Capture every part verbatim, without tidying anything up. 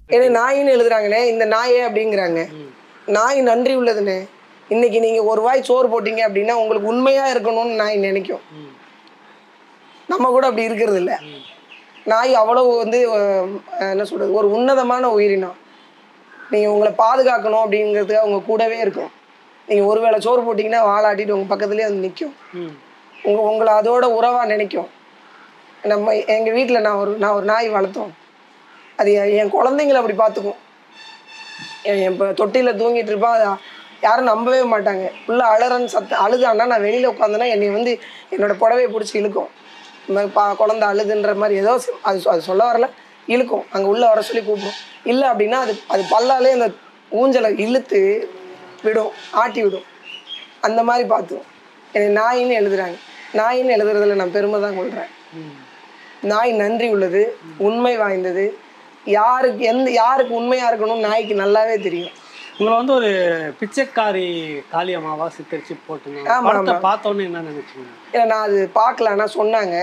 ஏன்னா நாயின்னு எழுதுறாங்கண்ணே, இந்த நாயே அப்படிங்கிறாங்க. நாய் நன்றி உள்ளதுண்ணே. இன்னைக்கு நீங்க ஒரு வாய் சோறு போட்டீங்க அப்படின்னா உங்களுக்கு உண்மையா இருக்கணும்னு நாய் நினைக்கும். நம்ம கூட அப்படி இருக்கிறது இல்லை. நாய் அவ்வளவு வந்து என்ன சொல்றது, ஒரு உன்னதமான உயிரினம். நீங்க உங்களை பாதுகாக்கணும் அப்படிங்கிறது அவங்க கூடவே இருக்கும். நீங்க ஒருவேளை சோறு போட்டீங்கன்னா வாலாட்டிட்டு உங்க பக்கத்துலேயே வந்து நிற்கும். உங்க உங்களை அதோட உறவா நினைக்கும். நம்ம எங்க வீட்டில் நான் ஒரு நான் ஒரு நாய் வளர்த்தோம். அது என் குழந்தைங்களை அப்படி பார்த்துக்கும். என் இப்போ தொட்டியில் தூங்கிட்டு இருப்பான். யாரும் நம்பவே மாட்டாங்க. ஃபுல்லாக அழறன்னு சத்தம் அழுதான்னா நான் வெளியில் உட்காந்தேன்னா என்னை வந்து என்னோட புடவையை பிடிச்சி இழுக்கும். இந்த மாதிரி பா குழந்தை அழுதுன்ற மாதிரி ஏதோ அது அது சொல்ல வரல, இழுக்கும். அங்கே உள்ளே வர சொல்லி கூப்பிடும். இல்லை அப்படின்னா அது அது பல்லாலே அந்த ஊஞ்சலை இழுத்து விடும், ஆட்டி விடும். அந்த மாதிரி பார்த்துக்கும். என்னை நாயின்னு எழுதுறாங்க. நாயின்னு எழுதுறதுல நான் பெருமை தான் கொள்கிறேன். நாய் நன்றி உள்ளது, உண்மை வாய்ந்தது. யாருக்கு எந்த யாருக்கு உண்மையாக இருக்கணும்னு நாய்க்கு நல்லாவே தெரியும். உங்களை வந்து ஒரு பிச்சைக்காரி காளியம்மாவா சித்தரிச்சு போட்டுங்க. பார்த்தோன்னு என்ன நினைச்சீங்க? இல்லை நான் அது பார்க்கல, ஆனால் சொன்னாங்க.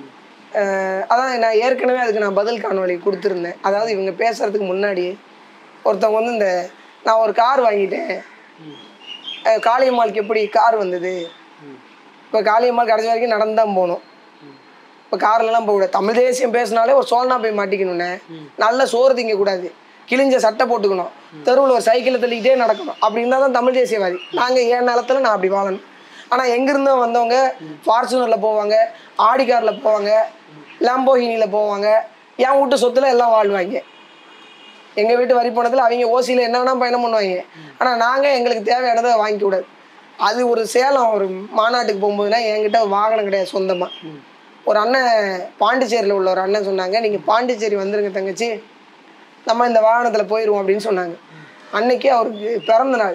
அதான் நான் ஏற்கனவே அதுக்கு நான் பதில் காணொலி கொடுத்துருந்தேன். அதாவது இவங்க பேசுறதுக்கு முன்னாடி ஒருத்தவங்க வந்து இந்த நான் ஒரு கார் வாங்கிட்டேன், காளியம்மாளுக்கு எப்படி கார் வந்தது, இப்போ காளியம்மாள் கடைசி வரைக்கும் நடந்து தான் போகணும். இப்போ கார்லலாம் போகக்கூடாது. தமிழ் தேசியம் பேசினாலே ஒரு சோழனா போய் மாட்டிக்கணும்னே. நல்ல சோறு திங்கக்கூடாது, கிழிஞ்ச சட்டை போட்டுக்கணும், தெருவில் ஒரு சைக்கிளை தள்ளிக்கிட்டே நடக்கணும். அப்படி இருந்தால் தான் தமிழ் தேசியவாதி. நாங்கள் என் நிலத்தில் நான் அப்படி வாழணும். ஆனால் எங்கேருந்தும் வந்தவங்க ஃபார்ச்சுனரில் போவாங்க, ஆடி காரில் போவாங்க, லாம்போகினியில் போவாங்க. என் வீட்டு சொத்தில் எல்லாம் வாழ்வாங்க. எங்கள் வீட்டு வரி பணத்தில் அவங்க ஓசியில் என்ன வேணால் பயணம் பண்ணுவாங்க. ஆனால் நாங்கள் எங்களுக்கு தேவையானதை வாங்கிக்க கூடாது. அது ஒரு சேலம் ஒரு மாநாட்டுக்கு போகும்போதுனா என்கிட்ட வாகனம் கிடையாது சொந்தமாக. ஒரு அண்ணன் பாண்டிச்சேரியில் உள்ள ஒரு அண்ணன் சொன்னாங்க, நீங்கள் பாண்டிச்சேரி வந்துருங்க தங்கச்சி, நம்ம இந்த வாகனத்தில் போயிடுவோம் அப்படின்னு சொன்னாங்க. அன்னைக்கு அவருக்கு பிறந்த நாள்.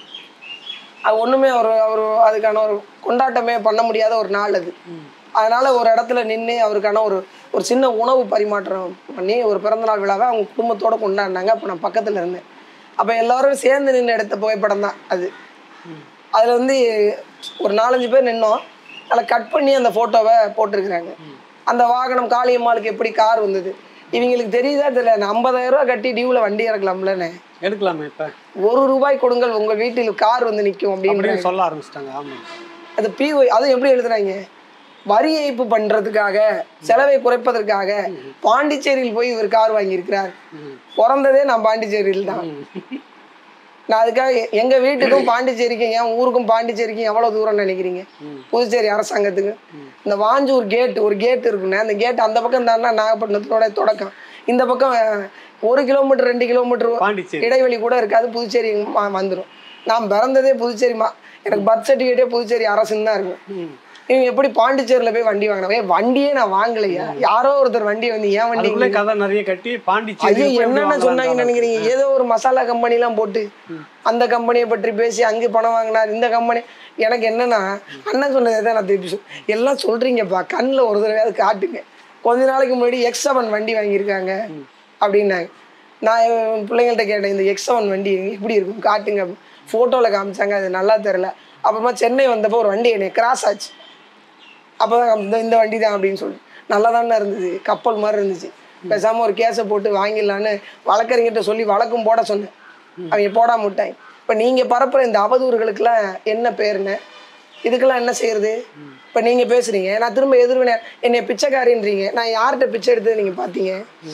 அது ஒன்றுமே அவர் அவர் அதுக்கான ஒரு கொண்டாட்டமே பண்ண முடியாத ஒரு நாள் அது. அதனால் ஒரு இடத்துல நின்று அவருக்கான ஒரு ஒரு சின்ன உணவு பரிமாற்றம் பண்ணி ஒரு பிறந்தநாள் விழாவை அவங்க குடும்பத்தோடு கொண்டாடினாங்க. அப்போ நான் பக்கத்தில் இருந்தேன். அப்போ எல்லோரும் சேர்ந்து நின்று எடுத்த புகைப்படம் தான் அது. அதில் வந்து ஒரு நாலஞ்சு பேர் நின்னோம். அதில் கட் பண்ணி அந்த ஃபோட்டோவை போட்டிருக்கிறாங்க. அந்த வாகனம் காளியம்மாளுக்கு எப்படி கார் வந்தது இவங்களுக்கு தெரியுதா தெரியல. ஐம்பதாயிரம் ரூபா கட்டி டியூவில் வண்டி இறக்கலாம்லன்னு எடுக்கலாமே. இப்போ ஒரு ரூபாய் கொடுங்கள் உங்கள் வீட்டில் கார் வந்து நிற்கும் அப்படின்னு சொல்ல ஆரம்பிச்சிட்டாங்க. ஆமாம், அது பிஓ அதுவும் எப்படி எழுதுறாங்க, வரி ஏய்ப்பு பண்ணுறதுக்காக செலவை குறைப்பதற்காக பாண்டிச்சேரியில் போய் இவர் கார் வாங்கியிருக்கிறார். பிறந்ததே நான் பாண்டிச்சேரியில் தான். நான் அதுக்காக எங்கள் வீட்டுக்கும் பாண்டிச்சேரிக்கும் என் ஊருக்கும் பாண்டிச்சேரிக்கும் எவ்வளோ தூரம் நினைக்கிறீங்க? புதுச்சேரி அரசாங்கத்துக்கு இந்த வாஞ்சூர் கேட் ஒரு கேட் இருக்குண்ணே. அந்த கேட் அந்த பக்கம் தானே நாகப்பட்டினத்தோட தொடக்கம். இந்த பக்கம் ஒரு கிலோமீட்டர் ரெண்டு கிலோமீட்டர் இடைவெளி கூட இருக்காது, புதுச்சேரி வந்துடும். நான் பிறந்ததே புதுச்சேரிமா, எனக்கு பர்த் சர்டிஃபிகேட்டே புதுச்சேரி அரசுன்னு தான் இருக்கும். இவங்க எப்படி பாண்டிச்சேரியில் போய் வண்டி வாங்கினேன்? வண்டியே நான் வாங்கலையா, யாரோ ஒருத்தர் வண்டியை வந்து ஏன் வண்டி கதை நிறைய கட்டி பாண்டிச்சேரி என்னென்ன சொன்னாங்கன்னு நினைக்கிறீங்க? ஏதோ ஒரு மசாலா கம்பெனிலாம் போட்டு அந்த கம்பெனியை பற்றி பேசி அங்கே பணம் வாங்கினார் இந்த கம்பெனி. எனக்கு என்னன்னா அண்ணன் சொன்னதை தான் நான் திருப்பி சொல் எல்லாம் சொல்கிறீங்கப்பா, கண்ணில் ஒரு தடவையாவது காட்டுங்க. கொஞ்ச நாளைக்கு முன்னாடி எக்ஸ் செவன் வண்டி வாங்கியிருக்காங்க அப்படின்னாங்க. நான் என் பிள்ளைங்கள்ட்ட கேட்டேன், இந்த எக்ஸ் செவன் வண்டி எப்படி இருக்கும் காட்டுங்க. ஃபோட்டோவில் காமிச்சாங்க, அது நல்லா தெரில. அப்புறமா சென்னை வந்தப்போ ஒரு வண்டி என்னை கிராஸ் ஆச்சு. அப்போ தான் இந்த வண்டி தான் அப்படின்னு சொல்லி நல்லா தானே இருந்துச்சு, கப்பல் மாதிரி இருந்துச்சு. பேசாமல் ஒரு கேஸை போட்டு வாங்கிடலான்னு வழக்கறிஞர்கிட்ட சொல்லி வழக்கும் போட சொன்னேன். அவங்க போடாம விட்டாங்க. இப்போ நீங்கள் பரப்புகிற இந்த அவதூறுகளுக்கெல்லாம் என்ன பேருன்னு, இதுக்கெல்லாம் என்ன செய்யறது? இப்போ நீங்கள் பேசுகிறீங்க, நான் திரும்ப எதிர்வினை என்னை பிச்சைக்காரின்றீங்க. நான் யார்கிட்ட பிச்சை எடுத்தது நீங்கள் பார்த்தீங்க?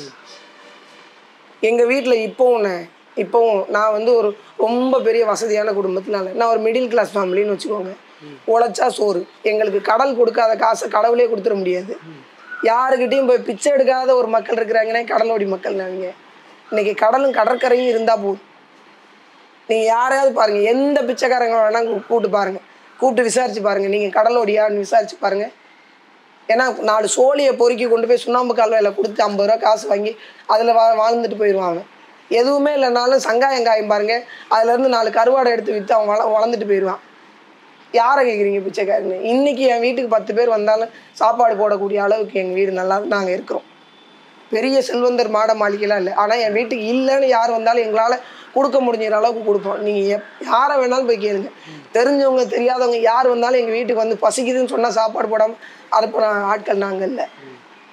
எங்கள் வீட்டில் இப்போவும் இப்போவும் நான் வந்து ஒரு ரொம்ப பெரிய வசதியான குடும்பத்தினால நான் ஒரு மிடில் கிளாஸ் ஃபேமிலின்னு வச்சுக்கோங்க. உழைச்சா சோறு. எங்களுக்கு கடல் கொடுக்காத காசை கடவுளே கொடுத்துட முடியாது. யாருக்கிட்டையும் போய் பிச்சை எடுக்காத ஒரு மக்கள் இருக்கிறாங்கன்னா கடலோடி மக்கள். நாங்க இன்னைக்கு கடலும் கடற்கரையும் இருந்தால் போதும். நீங்கள் யாரையாவது பாருங்கள், எந்த பிச்சைக்காரங்க வேணால் கூப்பிட்டு பாருங்கள், கூப்பிட்டு விசாரிச்சு பாருங்கள், நீங்கள் கடலோடியான்னு விசாரிச்சு பாருங்கள். ஏன்னா நாலு சோழியை பொறுக்கி கொண்டு போய் சுண்ணாம்பு கால்வாயில் கொடுத்து ஐம்பது ரூபா காசு வாங்கி அதில் வா வாழ்ந்துட்டு போயிடுவாங்க. எதுவுமே இல்லைனாலும் சங்காயம் காயம் பாருங்கள், அதுலேருந்து நாலு கருவாடை எடுத்து விற்று அவன் வள வளர்ந்துட்டு போயிடுவான். யாரை கேட்குறீங்க பிச்சைக்காரன்னு? இன்றைக்கி என் வீட்டுக்கு பத்து பேர் வந்தாலும் சாப்பாடு போடக்கூடிய அளவுக்கு எங்கள் வீடு நல்லா நாங்கள் இருக்கிறோம். பெரிய செல்வந்தர் மாட மாளிகைலாம் இல்லை. ஆனால் என் வீட்டுக்கு இல்லைன்னு யார் வந்தாலும் எங்களால் கொடுக்க முடிஞ்சிற அளவுக்கு கொடுப்போம். நீங்கள் எப் யாரை வேணாலும் போய் கேளுங்க. தெரிஞ்சவங்க தெரியாதவங்க யார் வந்தாலும் எங்கள் வீட்டுக்கு வந்து பசிக்குதுன்னு சொன்னால் சாப்பாடு போடாமல் அனுப்புகிற ஆட்கள் நாங்கள் இல்லை.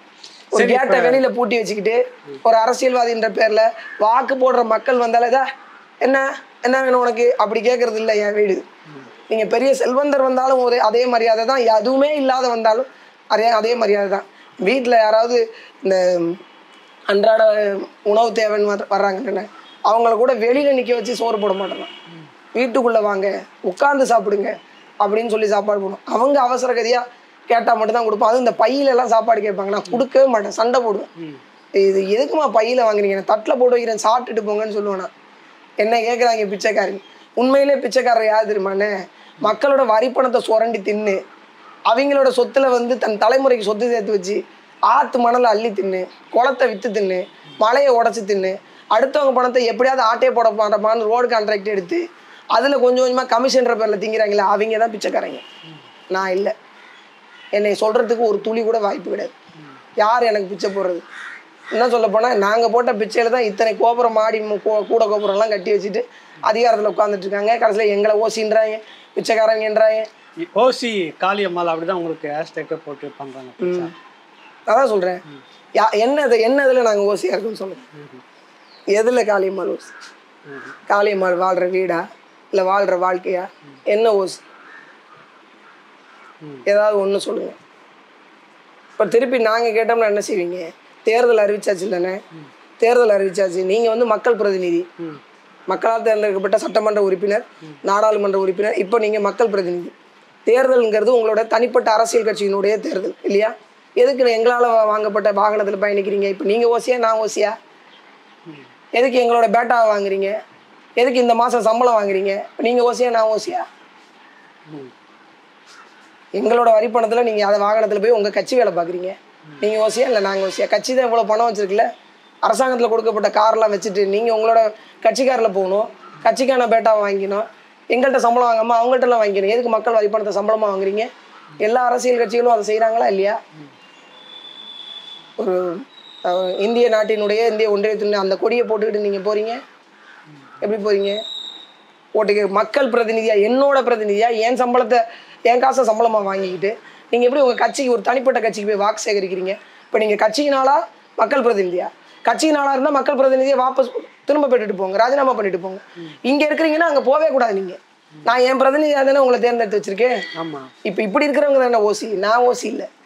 ஒரு கேட்டை வெளியில பூட்டி வச்சுக்கிட்டு ஒரு அரசியல்வாதின்ற பேர்ல வாக்கு போடுற மக்கள் வந்தாலேதா என்ன என்ன வேணும் உனக்கு அப்படி கேட்கறது இல்லை என் வீடு. நீங்க பெரிய செல்வந்தர் வந்தாலும் ஒரு அதே மரியாதை தான், எதுவுமே இல்லாத வந்தாலும் அதே அதே மரியாதை தான். வீட்டில் யாராவது இந்த அன்றாட உணவு தேவைன்னு வர்றாங்கன்னு அவங்கள கூட வெளியில நிற்க வச்சு சோறு போட மாட்டேன். வீட்டுக்குள்ள வாங்க உட்காந்து சாப்பிடுங்க அப்படின்னு சொல்லி சாப்பாடு போடும். அவங்க அவசர கதியா கேட்டா மட்டும் தான் கொடுப்போம். அதுவும் இந்த பையில எல்லாம் சாப்பாடு கேட்பாங்க, நான் கொடுக்கவே மாட்டேன், சண்டை போடுவேன். இது எதுக்குமா பையில வாங்குறீங்க, தட்டில் போட்டு வைக்கிறேன் சாப்பிட்டுட்டு போங்கன்னு சொல்லுவேன். என்ன கேட்குறாங்க பிச்சைக்காரங்க. உண்மையிலே பிச்சைக்காரர் யார் தெரியுமாண்ணே? மக்களோட வரி பணத்தை சுரண்டி தின்னு அவங்களோட சொத்துல வந்து தன் தலைமுறைக்கு சொத்து சேர்த்து வச்சு ஆத்து மணலை அள்ளி தின்னு குளத்தை விற்று தின்னு மலையை உடச்சி தின்னு அடுத்தவங்க பணத்தை எப்படியாவது ஆட்டையை போட மாட்டோமான்னு ரோடு கான்ட்ராக்ட் எடுத்து அதில் கொஞ்சம் கொஞ்சமாக கமிஷன்ற பேரில் திங்கிறாங்களே அவங்க தான் பிச்சைக்காரங்க. நான் இல்லை. என்னை சொல்கிறதுக்கு ஒரு துளி கூட வாய்ப்பு கிடையாது. யார் எனக்கு பிச்சை போடுறது? என்ன சொல்ல போனால் நாங்கள் போட்ட பிச்சையில் தான் இத்தனை கோபுரம் மாடி கூட கோபுரம்லாம் கட்டி வச்சுட்டு அதிகாரத்தில் உட்காந்துட்டு இருக்காங்க. கடைசியில் எங்களை ஓசின்றாங்க, பிச்சைக்காரங்கன்றாங்க. ஓசி காளியம்மாள் அப்படிதான் உங்களுக்கு ஹேஷ்டேக்கை போட்டு பண்ணுறாங்க. அதான் சொல்கிறேன். யா என்னது என்னதில் நாங்கள் ஓசியாக இருக்கோம்னு சொல்லுங்கள். எதில் காளியம்மாள் ஓசி? காளியம்மாள் வாழ்கிற வீடா இல்லை வாழ்கிற வாழ்க்கையா? என்ன ஓசி? ஏதாவது ஒன்று சொல்லுங்கள். இப்போ திருப்பி நாங்கள் கேட்டோம்னா என்ன செய்வீங்க? தேர்தல் அறிவிச்சாச்சு இல்லைண்ணே, தேர்தல் அறிவிச்சாச்சு. நீங்கள் வந்து மக்கள் பிரதிநிதி, மக்களால் தேர்ந்தெடுக்கப்பட்ட சட்டமன்ற உறுப்பினர், நாடாளுமன்ற உறுப்பினர். இப்போ நீங்கள் மக்கள் பிரதிநிதி. தேர்தலுங்கிறது உங்களோட தனிப்பட்ட அரசியல் கட்சியினுடைய தேர்தல் இல்லையா? எதுக்கு எங்களால் வாங்கப்பட்ட வாகனத்தில் பயணிக்கிறீங்க? இப்போ நீங்கள் ஓசியா நான் ஓசியா? எதுக்கு எங்களோட பேட்டாவை வாங்குறீங்க? எதுக்கு இந்த மாதம் சம்பளம் வாங்குறீங்க? நீங்கள் ஓசியா நான் ஓசியா? எங்களோட வரி பணத்தில் நீங்கள் அதை வாகனத்தில் போய் உங்கள் கட்சி வேலை பார்க்குறீங்க. நீங்கள் ஓசியா இல்லை நாங்கள் ஓசியா? கட்சி தான் இவ்வளோ பணம் வச்சுருக்குல்ல, அரசாங்கத்தில் கொடுக்கப்பட்ட கார்லாம் வச்சுட்டு நீங்கள் உங்களோட கட்சிக்காரில் போகணும், கட்சிக்கான பேட்டாவை வாங்கிக்கணும், எங்கள்கிட்ட சம்பளம் வாங்காமல் அவங்கள்ட்டலாம் வாங்கிக்கணும். எதுக்கு மக்கள் வரி பணத்தை சம்பளமாக வாங்குறீங்க? எல்லா அரசியல் கட்சிகளும் அதை செய்கிறாங்களா இல்லையா? ஒரு இந்திய நாட்டினுடைய இந்திய ஒன்றியத்தினுடைய அந்த கொடியை போட்டுக்கிட்டு நீங்கள் போகிறீங்க, எப்படி போகிறீங்க? ஓட்டுக்கு மக்கள் பிரதிநிதியாக என்னோட பிரதிநிதியாக என் சம்பளத்தை என் காசை சம்பளமாக வாங்கிக்கிட்டு நீங்கள் எப்படி உங்கள் கட்சிக்கு ஒரு தனிப்பட்ட கட்சிக்கு போய் வாக்கு சேகரிக்கிறீங்க? இப்போ நீங்கள் கட்சியினாலா மக்கள் பிரதிநிதியா? கட்சியினாலா இருந்தால் மக்கள் பிரதிநிதியை வாபஸ் திரும்ப பெற்றுட்டு போங்க, ராஜினாமா பண்ணிட்டு போங்க. இங்கே இருக்கிறீங்கன்னா அங்கே போவே கூடாது. நீங்கள் நான் என் பிரதிநிதியாக தானே உங்களை தேர்ந்தெடுத்து வச்சிருக்கேன். ஆமாம். இப்போ இப்படி இருக்கிறவங்க தானே ஓசி, நான் ஓசி இல்லை.